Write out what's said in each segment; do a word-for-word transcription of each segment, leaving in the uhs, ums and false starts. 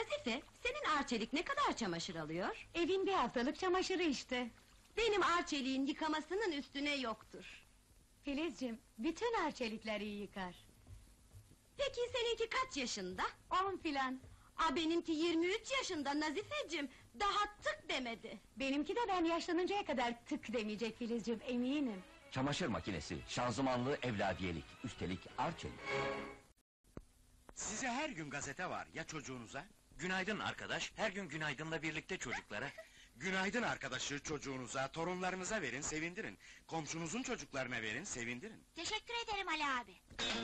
Nazife, senin Arçelik ne kadar çamaşır alıyor? Evin bir haftalık çamaşırı işte. Benim Arçelik'in yıkamasının üstüne yoktur. Filizciğim, bütün Arçelikler iyi yıkar. Peki seninki kaç yaşında? On filan. Aa, benimki yirmi üç yaşında Nazifeciğim, daha tık demedi. Benimki de ben yaşlanıncaya kadar tık demeyecek Filizciğim, eminim. Çamaşır makinesi, şanzımanlı evladiyelik, üstelik Arçelik. Size her gün gazete var, ya çocuğunuza? Günaydın arkadaş, her gün günaydınla birlikte çocuklara. Günaydın arkadaşı çocuğunuza, torunlarınıza verin, sevindirin. Komşunuzun çocuklarına verin, sevindirin. Teşekkür ederim Ali abi.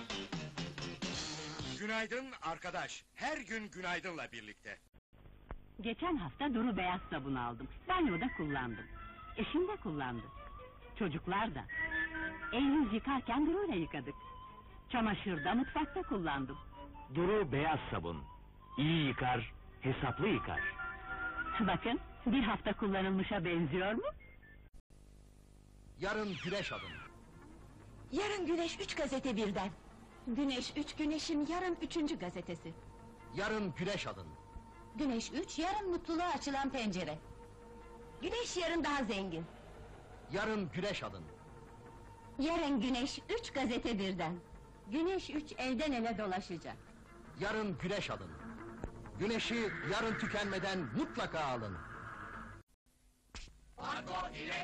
Günaydın arkadaş, her gün günaydınla birlikte. Geçen hafta Duru beyaz sabun aldım. Banyoda kullandım. Eşim de kullandı. Çocuklar da. El yüz yıkarken Duru'yla yıkadık. Çamaşırda mutfakta kullandım. Duru beyaz sabun. İyi yıkar, hesaplı yıkar. Bakın, bir hafta kullanılmışa benziyor mu? Yarın güneş alın. Yarın Güneş üç gazete birden. Güneş üç, Güneş'in yarın üçüncü gazetesi. Yarın güneş alın. Güneş üç, yarın mutluluğa açılan pencere. Güneş yarın daha zengin. Yarın güneş alın. Yarın Güneş üç gazete birden. Güneş üç elden ele dolaşacak. Yarın güneş alın. Güneşi yarın tükenmeden mutlaka alın. Argo ile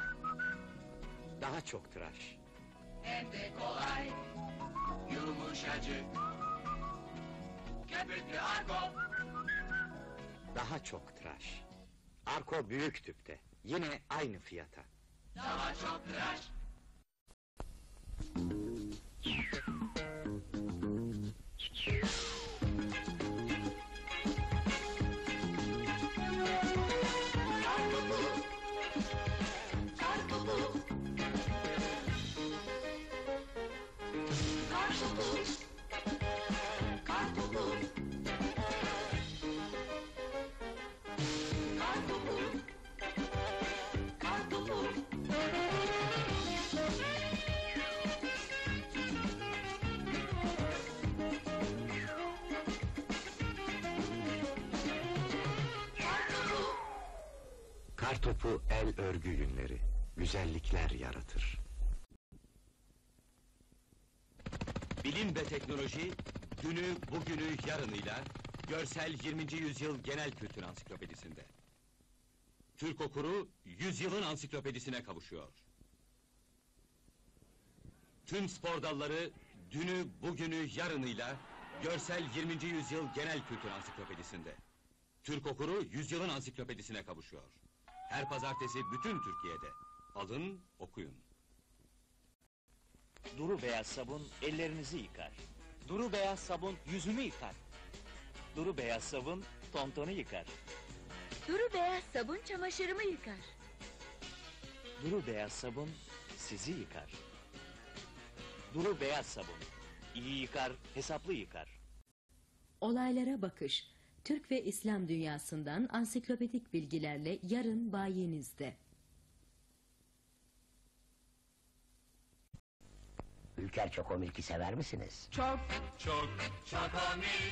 Daha çok tıraş. hem de kolay, yumuşacık. Köpüklü Argo. Daha çok tıraş. Arko büyük tüpte, yine aynı fiyata. Daha çok tıraş. Kartopu el örgü yünleri, güzellikler yaratır. Bilim ve teknoloji, dünü, bugünü, yarınıyla, görsel yirminci yüzyıl genel kültür ansiklopedisinde. Türk okuru, yüzyılın ansiklopedisine kavuşuyor. Tüm spor dalları, dünü, bugünü, yarınıyla, görsel yirminci yüzyıl genel kültür ansiklopedisinde. Türk okuru, yüzyılın ansiklopedisine kavuşuyor. Her pazartesi bütün Türkiye'de. Alın, okuyun. Duru beyaz sabun ellerinizi yıkar. Duru beyaz sabun yüzümü yıkar. Duru beyaz sabun tontonu yıkar. Duru beyaz sabun çamaşırımı yıkar. Duru beyaz sabun sizi yıkar. Duru beyaz sabun iyi yıkar, hesaplı yıkar. Olaylara bakış. Türk ve İslam dünyasından ansiklopedik bilgilerle yarın bayinizde. Ülker Çokomilk'i sever misiniz? Çok, çok, Çokomil.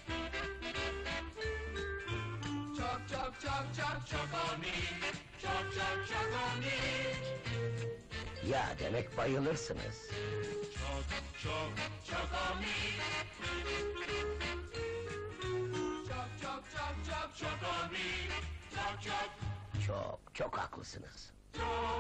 Çok, çok, çok, çok, Çokomil. Çok, çok, Çokomil. Ya demek bayılırsınız. Çok, çok, Çokomil. Çok, çok, çok, çok, Çokomil. Çok, çok, Çok, çok haklısınız. çok.